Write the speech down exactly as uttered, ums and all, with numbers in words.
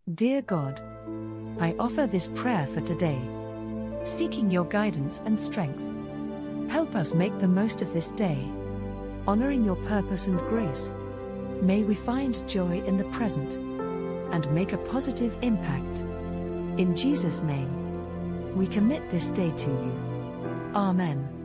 Dear God, I offer this prayer for today, seeking your guidance and strength. Help us make the most of this day, honoring your purpose and grace. May we find joy in the present and make a positive impact. In Jesus' name, we commit this day to you. Amen.